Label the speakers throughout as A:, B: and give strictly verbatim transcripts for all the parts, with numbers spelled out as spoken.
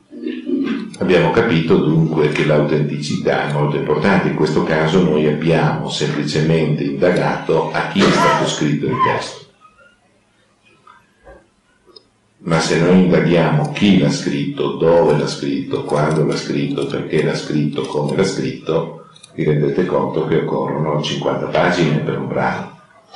A: Abbiamo capito dunque che l'autenticità è molto importante. In questo caso noi abbiamo semplicemente indagato a chi è stato scritto il testo. Ma se noi indaghiamo chi l'ha scritto, dove l'ha scritto, quando l'ha scritto, perché l'ha scritto, come l'ha scritto, vi rendete conto che occorrono cinquanta pagine per un brano.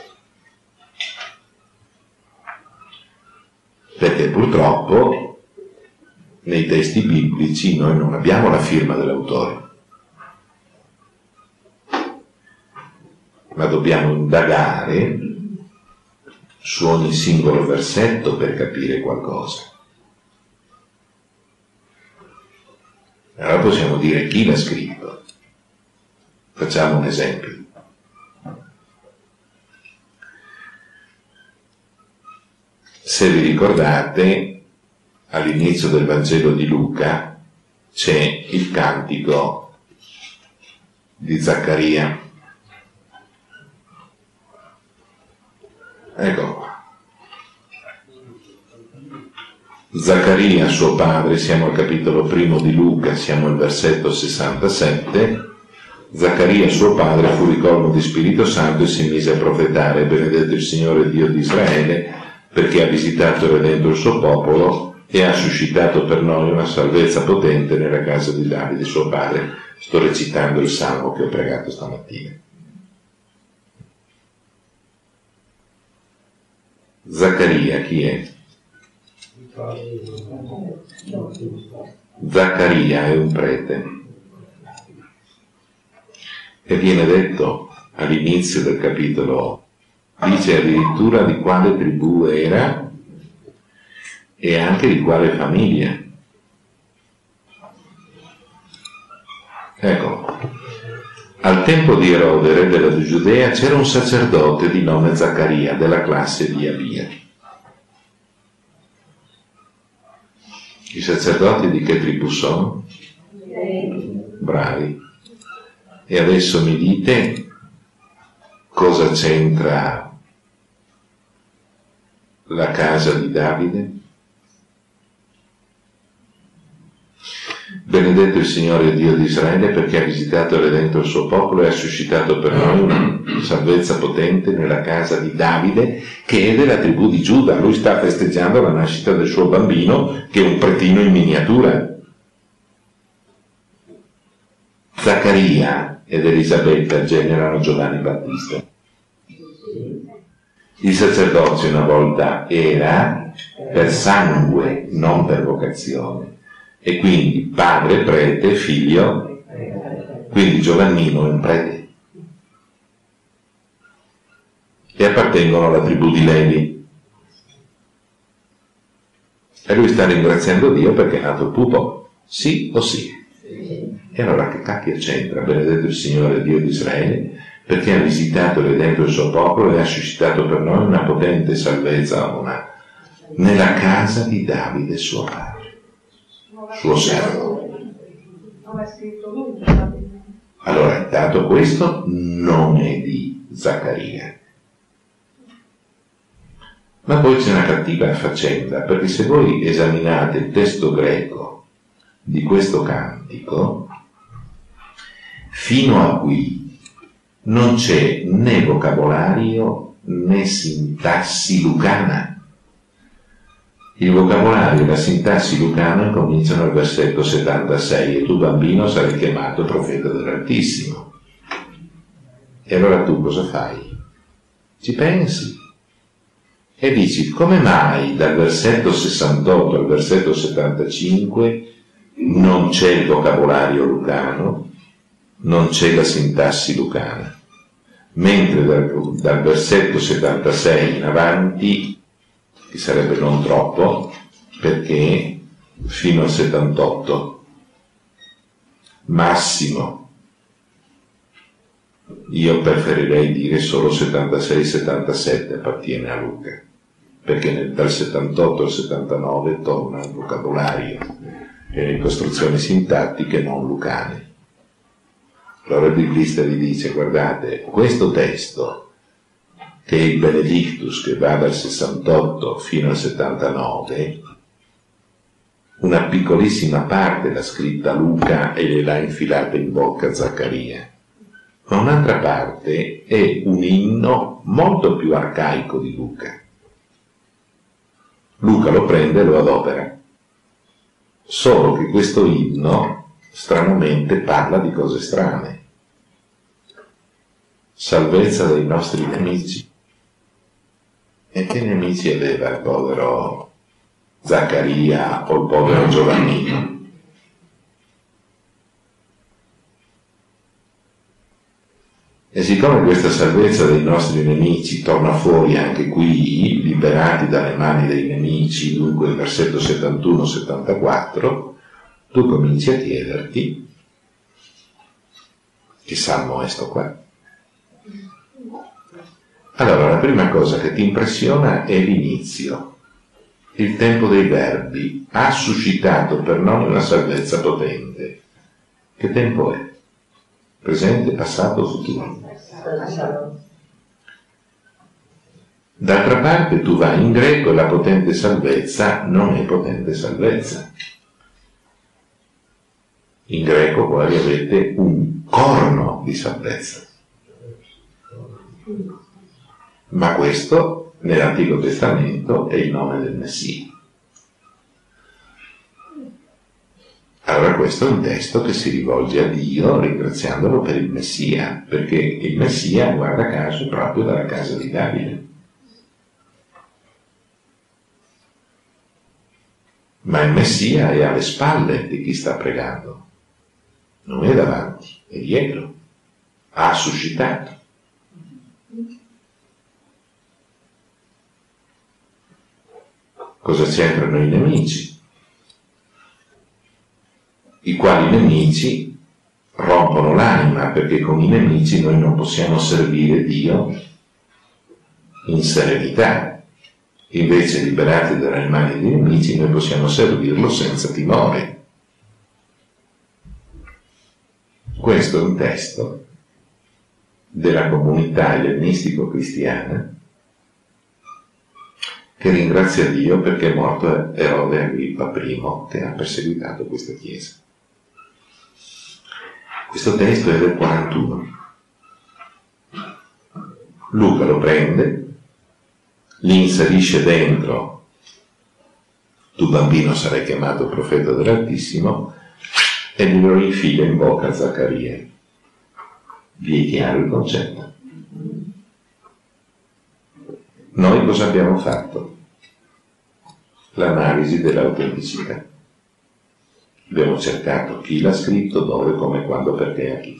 A: Perché purtroppo nei testi biblici noi non abbiamo la firma dell'autore, ma dobbiamo indagare su ogni singolo versetto per capire qualcosa. Allora possiamo dire chi l'ha scritto. Facciamo un esempio. Se vi ricordate, all'inizio del Vangelo di Luca c'è il cantico di Zaccaria. Ecco qua. Zaccaria, suo padre, siamo al capitolo primo di Luca, siamo al versetto sessantasette. Zaccaria, suo padre, fu ricolmo di Spirito Santo e si mise a profetare: benedetto il Signore Dio di Israele, perché ha visitato e redento il suo popolo e ha suscitato per noi una salvezza potente nella casa di Davide, suo padre. Sto recitando il salmo che ho pregato stamattina. Zaccaria chi è? Zaccaria è un prete e viene detto all'inizio del capitolo, dice addirittura di quale tribù era e anche di quale famiglia. Ecco, al tempo di Erode, re della Giudea, c'era un sacerdote di nome Zaccaria, della classe di Abia. I sacerdoti di che tribù sono? Bravi. E adesso mi dite cosa c'entra la casa di Davide? Benedetto il Signore Dio di Israele, perché ha visitato e redento il suo popolo e ha suscitato per noi una salvezza potente nella casa di Davide, che è della tribù di Giuda. Lui sta festeggiando la nascita del suo bambino, che è un pretino in miniatura. Zaccaria ed Elisabetta generano Giovanni Battista. Il sacerdozio una volta era per sangue, non per vocazione. E quindi padre, prete, figlio, quindi Giovannino è un prete. E appartengono alla tribù di Levi. E lui sta ringraziando Dio perché è nato il pupo. Sì o sì? E allora che cacchio c'entra? Benedetto il Signore Dio di Israele, perché ha visitato e redento il suo popolo e ha suscitato per noi una potente salvezza una, nella casa di Davide suo padre. Suo servo. Allora, intanto questo non è di Zaccaria. Ma poi c'è una cattiva faccenda, perché se voi esaminate il testo greco di questo cantico, fino a qui non c'è né vocabolario né sintassi lucana. Il vocabolario e la sintassi lucana cominciano al versetto settantasei: e tu bambino sarai chiamato profeta dell'Altissimo. E allora tu cosa fai? Ci pensi e dici: come mai dal versetto sessantotto al versetto settantacinque non c'è il vocabolario lucano, non c'è la sintassi lucana, mentre dal, dal versetto settantasei in avanti, che sarebbe non troppo, perché fino al settantotto massimo, io preferirei dire solo settantasei settantasette appartiene a Luca, perché nel, dal settantotto al settantanove torna il vocabolario e le costruzioni sintattiche non lucane. Allora il biblista vi dice: guardate, questo testo, che è il Benedictus, che va dal sessantotto fino al settantanove, una piccolissima parte l'ha scritta Luca e gliel'ha infilata in bocca Zaccaria, ma un'altra parte è un inno molto più arcaico di Luca. Luca lo prende e lo adopera, solo che questo inno stranamente parla di cose strane. Salvezza dei nostri nemici. E che nemici aveva il povero Zaccaria o il povero Giovannino? E siccome questa salvezza dei nostri nemici torna fuori anche qui, liberati dalle mani dei nemici, dunque il versetto settantuno settantaquattro, tu cominci a chiederti: che salmo è sto qua? Allora, la prima cosa che ti impressiona è l'inizio. Il tempo dei verbi ha suscitato per noi una salvezza potente. Che tempo è? Presente, passato, futuro? D'altra parte tu vai in greco e la potente salvezza non è potente salvezza. In greco voi avete un corno di salvezza. Ma questo nell'Antico Testamento è il nome del Messia. Allora questo è un testo che si rivolge a Dio ringraziandolo per il Messia, perché il Messia, guarda caso, è proprio dalla casa di Davide. Ma il Messia è alle spalle di chi sta pregando, non è davanti, è dietro, ha suscitato. Cosa c'entrano i nemici? I quali nemici rompono l'anima, perché con i nemici noi non possiamo servire Dio in serenità. Invece, liberati dalle mani dei nemici, noi possiamo servirlo senza timore. Questo è un testo della comunità ellenistico-cristiana che ringrazia Dio perché è morto Erode Agrippa primo, che ha perseguitato questa chiesa. Questo testo è del quarantuno. Luca lo prende, li inserisce dentro: tu bambino sarai chiamato profeta dell'Altissimo, e glielo infila in bocca a Zaccaria. Vi è chiaro il concetto? Noi cosa abbiamo fatto? L'analisi dell'autenticità. Abbiamo cercato chi l'ha scritto, dove, come, quando, perché, a chi.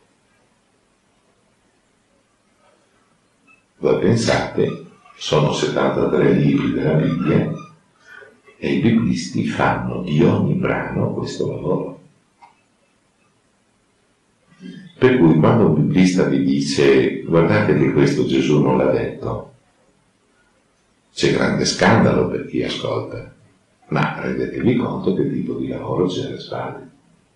A: Voi pensate, sono settantatré libri della Bibbia e i biblisti fanno di ogni brano questo lavoro. Per cui quando un biblista vi dice guardate che questo Gesù non l'ha detto, c'è grande scandalo per chi ascolta, ma rendetevi conto che tipo di lavoro c'è alle spalle.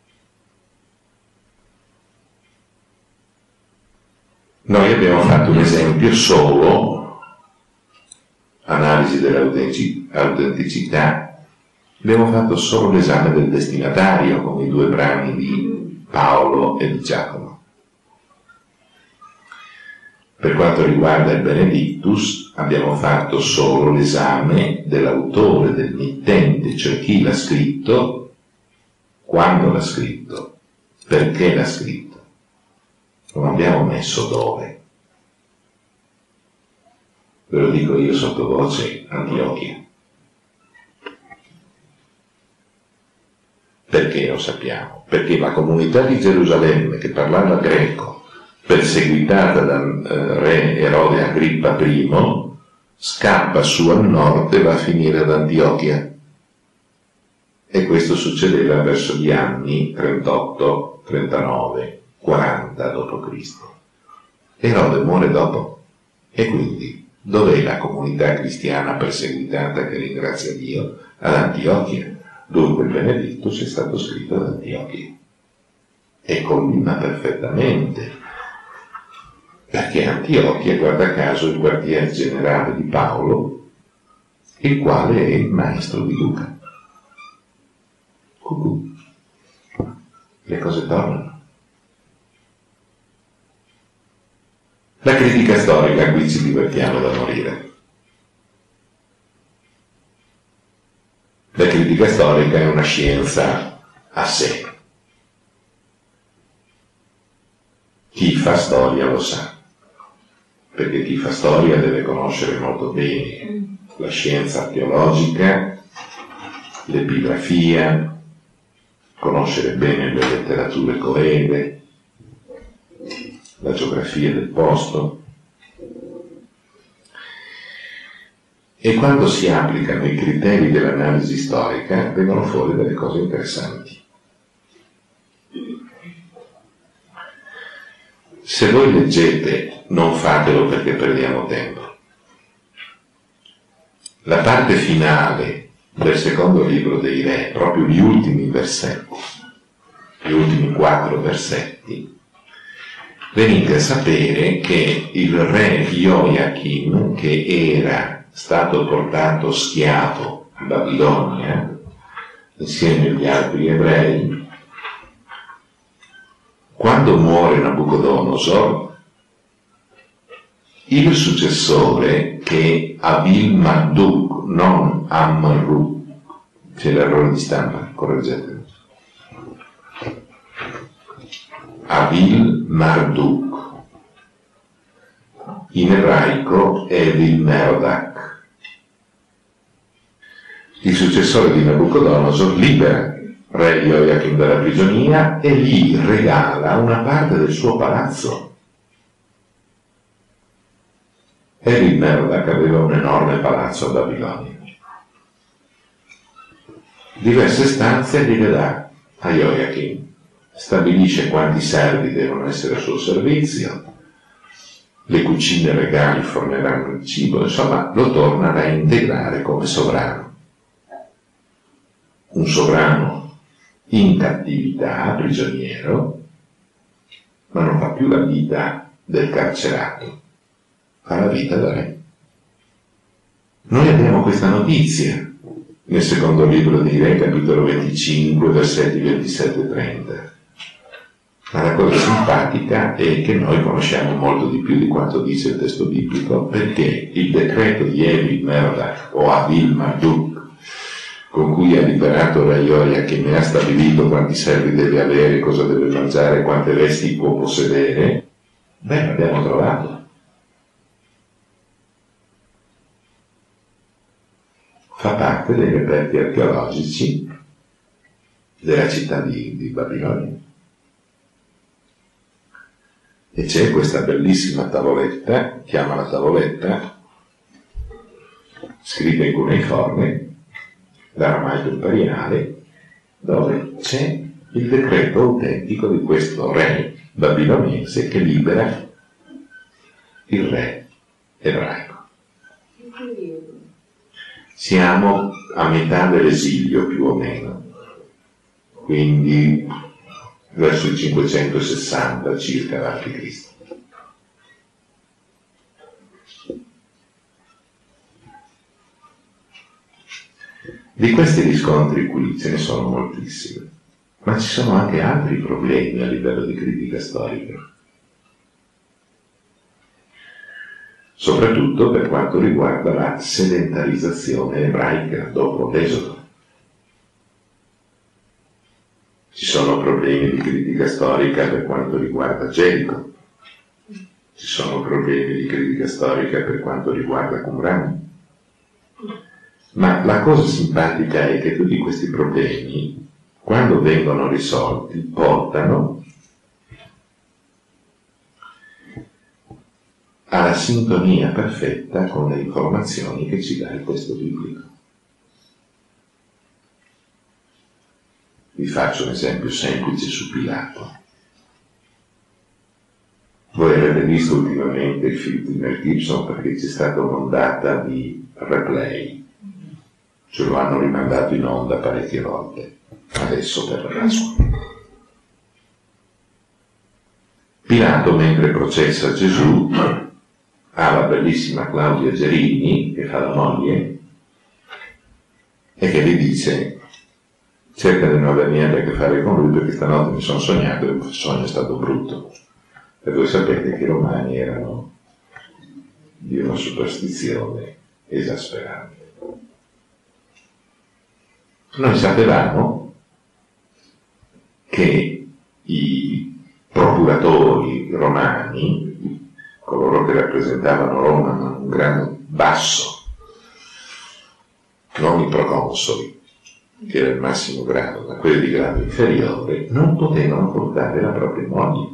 A: Noi abbiamo fatto un esempio solo, analisi dell'autenticità, abbiamo fatto solo l'esame del destinatario con i due brani di Paolo e di Giacomo. Per quanto riguarda il Benedictus, abbiamo fatto solo l'esame dell'autore, del mittente, cioè chi l'ha scritto, quando l'ha scritto, perché l'ha scritto. Non abbiamo messo dove. Ve lo dico io sottovoce: Antiochia. Perché lo sappiamo? Perché la comunità di Gerusalemme, che parlava greco, perseguitata dal eh, re Erode Agrippa primo, scappa su al nord e va a finire ad Antiochia. E questo succedeva verso gli anni trentotto, trentanove, quaranta dopo Cristo. Erode muore dopo. E quindi, dov'è la comunità cristiana perseguitata che ringrazia Dio? Ad Antiochia. Dunque il Benedictus è stato scritto ad Antiochia. E collima perfettamente. Perché Antiochia, guarda caso, è il quartier generale di Paolo, il quale è il maestro di Luca. cucù, le cose tornano. La critica storica, qui ci divertiamo da morire. La critica storica è una scienza a sé. Chi fa storia lo sa, perché chi fa storia deve conoscere molto bene la scienza archeologica, l'epigrafia, conoscere bene le letterature coeve, la geografia del posto. E quando si applicano i criteri dell'analisi storica vengono fuori delle cose interessanti. Se voi leggete, non fatelo perché perdiamo tempo, la parte finale del secondo libro dei Re, proprio gli ultimi versetti, gli ultimi quattro versetti, venite a sapere che il re Joachim, che era stato portato schiavo a Babilonia insieme agli altri ebrei, quando muore Nabucodonosor, il successore, che è Abil-Marduk, non Amruk, c'è l'errore di stampa, correggetemi, Abil-Marduk, in ebraico è Evil-Merodach. Il successore di Nabucodonosor libera re Joachim dalla prigionia e gli regala una parte del suo palazzo. Evil-Merodach aveva un enorme palazzo a Babilonia. Diverse stanze gliele dà a Joachim, stabilisce quanti servi devono essere a suo servizio, le cucine regali forneranno il cibo, insomma lo torna a integrare come sovrano. Un sovrano in cattività, prigioniero, ma non fa più la vita del carcerato, fa la vita da re. Noi abbiamo questa notizia nel secondo libro di Re, capitolo venticinque, versetti ventisette e trenta. Ma la cosa simpatica è che noi conosciamo molto di più di quanto dice il testo biblico, perché il decreto di Evil-Merodach o Abil-Marduk, con cui ha liberato re Joachim e ha stabilito quanti servi deve avere, cosa deve mangiare, quante vesti può possedere, beh, l'abbiamo trovato. Fa parte dei reperti archeologici della città di, di Babilonia. E c'è questa bellissima tavoletta, chiama la tavoletta, scritta in cuneiforme, l'aramaico imperiale, dove c'è il decreto autentico di questo re babilonese che libera il re ebraico. Siamo a metà dell'esilio più o meno, quindi verso il cinquecentosessanta circa avanti Cristo. Di questi riscontri qui ce ne sono moltissimi, ma ci sono anche altri problemi a livello di critica storica, soprattutto per quanto riguarda la sedentarizzazione ebraica dopo l'Esodo. Ci sono problemi di critica storica per quanto riguarda Gerico, ci sono problemi di critica storica per quanto riguarda Qumran. Ma la cosa simpatica è che tutti questi problemi, quando vengono risolti, portano alla sintonia perfetta con le informazioni che ci dà il testo biblico. Vi faccio un esempio semplice su Pilato. Voi avete visto ultimamente il film di Mel Gibson perché c'è stata un'ondata di replay. Ce lo hanno rimandato in onda parecchie volte, adesso per la Pasqua. Pilato, mentre processa Gesù, ha la bellissima Claudia Gerini, che fa la moglie, e che gli dice: cerca di non avere niente a che fare con lui, perché stanotte mi sono sognato e il sogno è stato brutto. E voi sapete che i romani erano di una superstizione esasperante. Noi sapevamo che i procuratori romani, coloro che rappresentavano Roma a un grado basso, non i proconsoli, che era il massimo grado, ma quelli di grado inferiore, non potevano portare la propria moglie.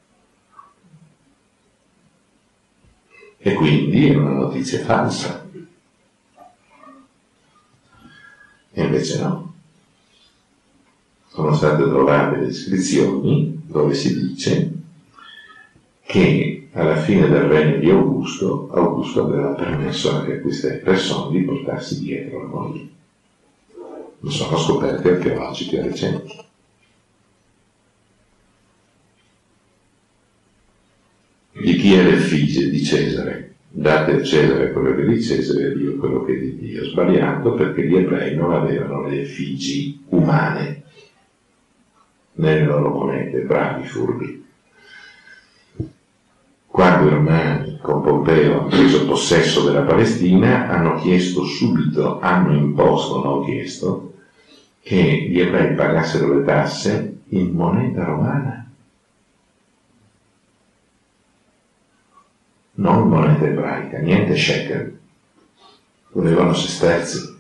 A: E quindi era una notizia falsa. E invece no. Sono state trovate le iscrizioni dove si dice che alla fine del regno di Augusto, Augusto aveva permesso anche a queste persone di portarsi dietro la moglie. Lo sono scoperte archeologiche recenti. Di chi è l'effigie di Cesare? Date a Cesare quello che è di Cesare e a Dio quello che è di Dio. Sbagliato, perché gli ebrei non avevano le effigi umane nelle loro monete, bravi, furbi. Quando i romani con Pompeo hanno preso possesso della Palestina, hanno chiesto subito, hanno imposto, non chiesto, che gli ebrei pagassero le tasse in moneta romana. Non moneta ebraica, niente shekel, volevano sesterzi.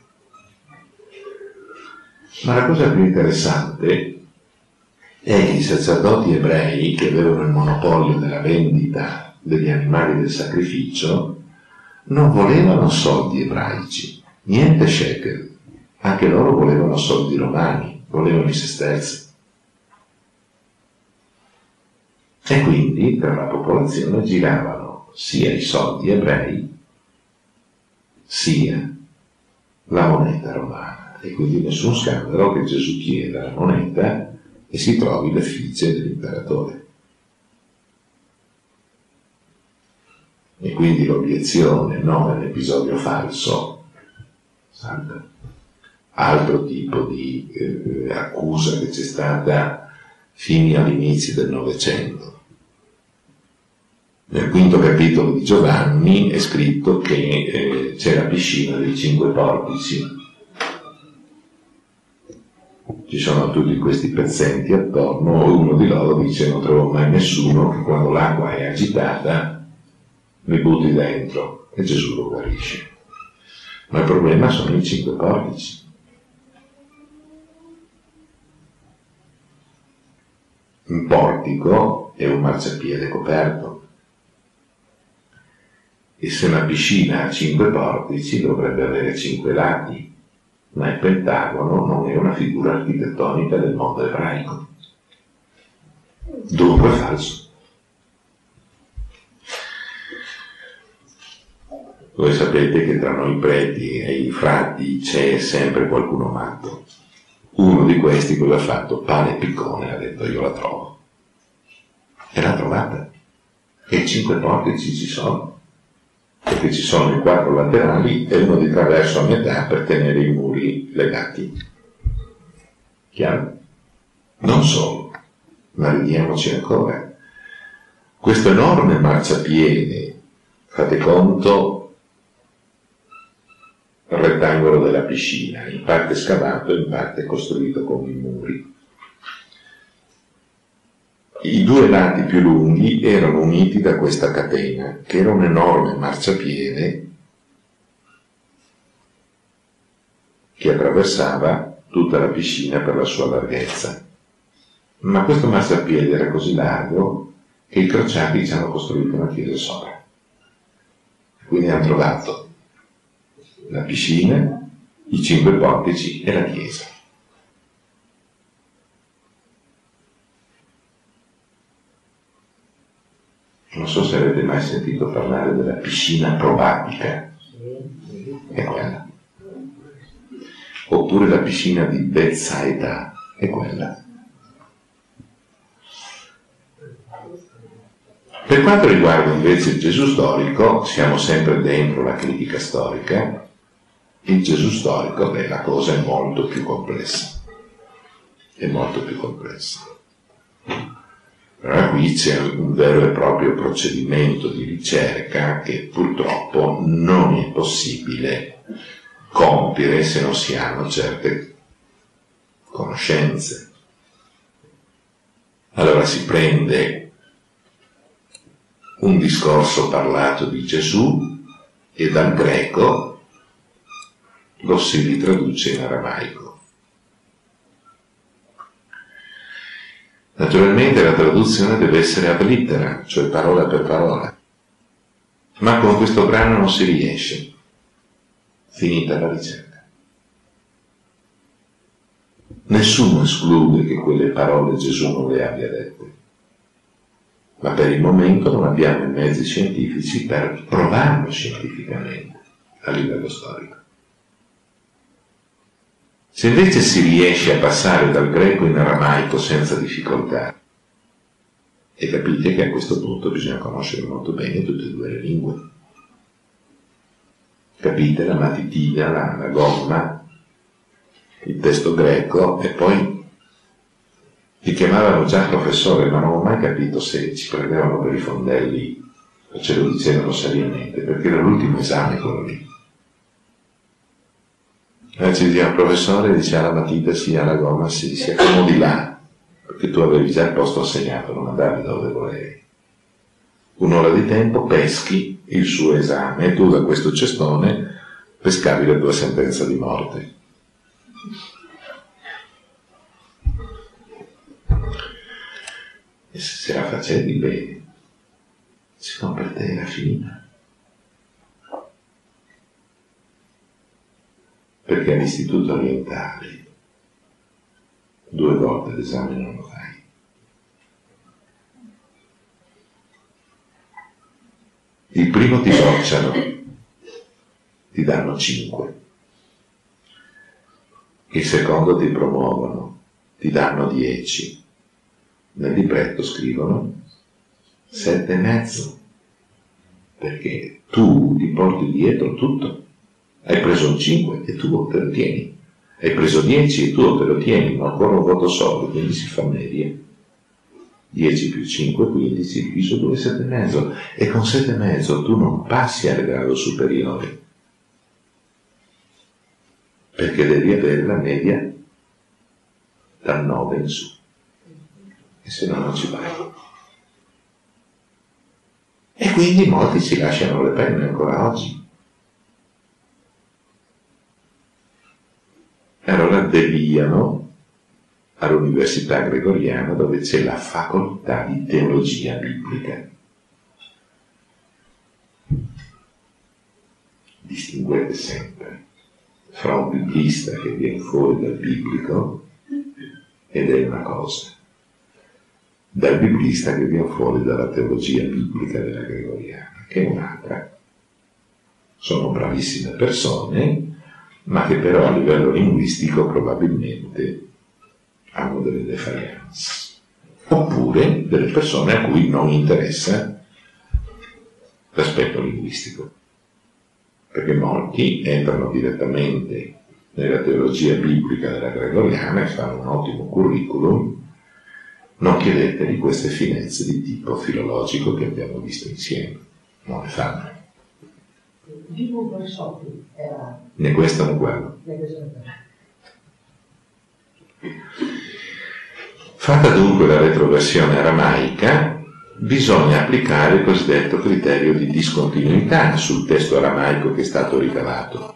A: Ma la cosa più interessante è che i sacerdoti ebrei, che avevano il monopolio della vendita degli animali del sacrificio, non volevano soldi ebraici, niente shekel, anche loro volevano soldi romani, volevano i sesterzi. E quindi per la popolazione giravano sia i soldi ebrei sia la moneta romana, e quindi nessun scandalo che Gesù chieda la moneta e si trovi l'effigie dell'imperatore. E quindi l'obiezione non è l'episodio falso, salta. Altro tipo di eh, accusa che c'è stata fino all'inizio del Novecento. Nel quinto capitolo di Giovanni è scritto che eh, c'è la piscina dei cinque portici. Ci sono tutti questi pezzenti attorno, e uno di loro dice: non trovo mai nessuno che quando l'acqua è agitata mi butti dentro, e Gesù lo guarisce. Ma il problema sono i cinque portici. Un portico è un marciapiede coperto. E se una piscina ha cinque portici dovrebbe avere cinque lati, ma il pentagono non è una figura architettonica del mondo ebraico. Dunque è falso. Voi sapete che tra noi preti e i frati c'è sempre qualcuno matto. Uno di questi cosa ha fatto? Pane e piccone, ha detto: io la trovo. E l'ha trovata. E i cinque portici ci sono. Perché ci sono i quattro laterali e uno di traverso a metà per tenere i muri legati. Chiaro? Non solo, ma vediamoci ancora. Questo enorme marciapiede, fate conto, il rettangolo della piscina, in parte scavato e in parte costruito con i muri. I due lati più lunghi erano uniti da questa catena, che era un enorme marciapiede che attraversava tutta la piscina per la sua larghezza. Ma questo marciapiede era così largo che i crociati ci hanno costruito una chiesa sopra. Quindi hanno trovato la piscina, i cinque portici e la chiesa. Non so se avete mai sentito parlare della piscina probabica, è quella. Oppure la piscina di Bethsaida, è quella. Per quanto riguarda invece il Gesù storico, siamo sempre dentro la critica storica. Il Gesù storico, beh, la cosa è molto più complessa. è molto più complessa. Allora qui c'è un vero e proprio procedimento di ricerca che purtroppo non è possibile compiere se non si hanno certe conoscenze. Allora si prende un discorso parlato di Gesù e dal greco lo si ritraduce in aramaico. Naturalmente la traduzione deve essere ad littera, cioè parola per parola, ma con questo brano non si riesce, finita la ricerca. Nessuno esclude che quelle parole Gesù non le abbia dette, ma per il momento non abbiamo i mezzi scientifici per provarlo scientificamente a livello storico. Se invece si riesce a passare dal greco in aramaico senza difficoltà, e capite che a questo punto bisogna conoscere molto bene tutte e due le lingue. Capite la matitina, la, la gomma, il testo greco, e poi ti chiamavano già professore, ma non ho mai capito se ci prendevano per i fondelli o ce lo dicevano seriamente, perché era l'ultimo esame quello lì. E ci diceva, professore, dice alla matita sì, alla gomma sì, si accomodi là, perché tu avevi già il posto assegnato, non andavi dove volevi. Un'ora di tempo, peschi il suo esame e tu da questo cestone pescavi la tua sentenza di morte. E se la facevi bene, se no per te era finita. Perché all'istituto orientale due volte l'esame non lo fai. Il primo ti bocciano, ti danno cinque. Il secondo ti promuovono, ti danno dieci. Nel libretto scrivono sette e mezzo, perché tu ti porti dietro tutto. Hai preso un cinque e tu te lo tieni, hai preso dieci e tu te lo tieni, ma ancora un voto solo, quindi si fa media. dieci più cinque, quindici, diviso due, sette e mezzo, e con sette e mezzo tu non passi al grado superiore, perché devi avere la media dal nove in su, e se no non ci vai. E quindi molti ci lasciano le penne ancora oggi. E allora deviano all'Università Gregoriana, dove c'è la facoltà di teologia biblica. Distinguete sempre fra un biblista che viene fuori dal biblico ed è una cosa, dal biblista che viene fuori dalla teologia biblica della Gregoriana, che è un'altra. Sono bravissime persone, ma che però a livello linguistico probabilmente hanno delle defaillance, oppure delle persone a cui non interessa l'aspetto linguistico, perché molti entrano direttamente nella teologia biblica della Gregoriana e fanno un ottimo curriculum. Non chiedeteli queste finezze di tipo filologico che abbiamo visto insieme, non le fanno. Né questo né quello. Fatta dunque la retroversione aramaica, bisogna applicare il cosiddetto criterio di discontinuità sul testo aramaico che è stato ricavato.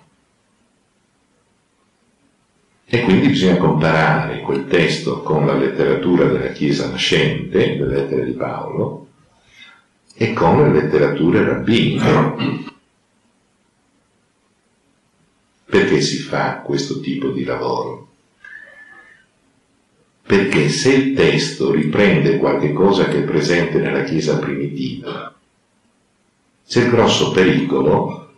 A: E quindi bisogna comparare quel testo con la letteratura della Chiesa nascente, le lettere di Paolo, e con le letterature rabbiniche. Perché si fa questo tipo di lavoro? Perché se il testo riprende qualche cosa che è presente nella Chiesa primitiva, c'è il grosso pericolo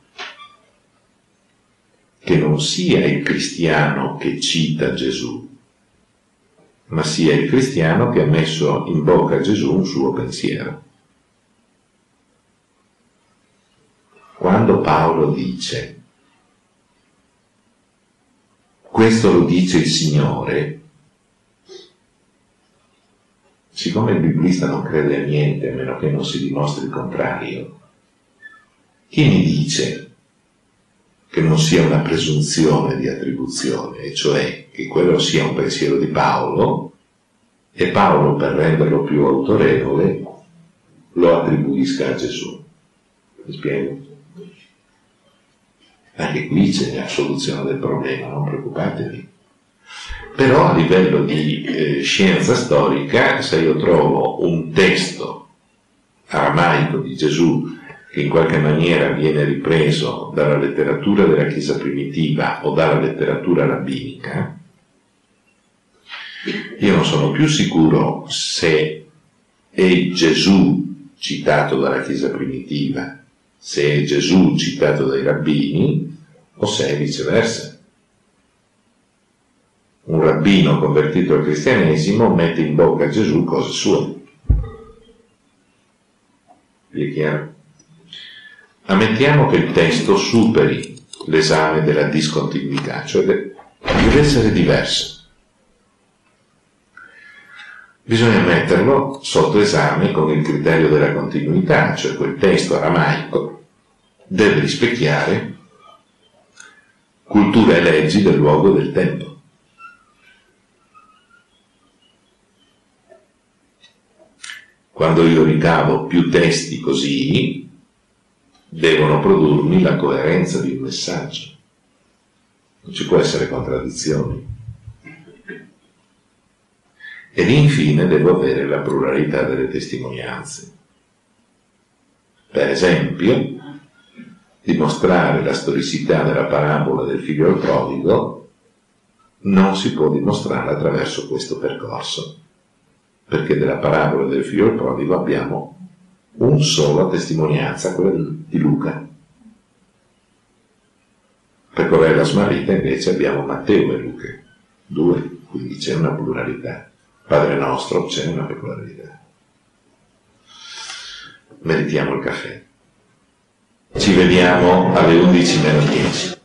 A: che non sia il cristiano che cita Gesù, ma sia il cristiano che ha messo in bocca a Gesù un suo pensiero. Quando Paolo dice questo lo dice il Signore, siccome il biblista non crede a niente a meno che non si dimostri il contrario, chi mi dice che non sia una presunzione di attribuzione, e cioè che quello sia un pensiero di Paolo, e Paolo, per renderlo più autorevole, lo attribuisca a Gesù? Mi spiego? Anche qui c'è la soluzione del problema, non preoccupatevi. Però a livello di eh, scienza storica, se io trovo un testo aramaico di Gesù che in qualche maniera viene ripreso dalla letteratura della Chiesa primitiva o dalla letteratura rabbinica, io non sono più sicuro se è Gesù citato dalla Chiesa primitiva, se è Gesù citato dai rabbini, o se è viceversa. Un rabbino convertito al cristianesimo mette in bocca a Gesù cose sue. Vi è chiaro? Ammettiamo che il testo superi l'esame della discontinuità, cioè deve essere diverso. Bisogna metterlo sotto esame con il criterio della continuità, cioè quel testo aramaico deve rispecchiare cultura e leggi del luogo e del tempo. Quando io ricavo più testi così, devono produrmi la coerenza di un messaggio. Non ci può essere contraddizioni. Ed infine devo avere la pluralità delle testimonianze. Per esempio, dimostrare la storicità della parabola del figlio prodigo non si può dimostrare attraverso questo percorso, perché della parabola del figlio prodigo abbiamo un solo testimonianza, quella di Luca. Per Corella Smarrita invece abbiamo Matteo e Luca, due, quindi c'è una pluralità. Padre nostro, c'è una peculiarità. Meritiamo il caffè. Ci vediamo alle undici meno dieci.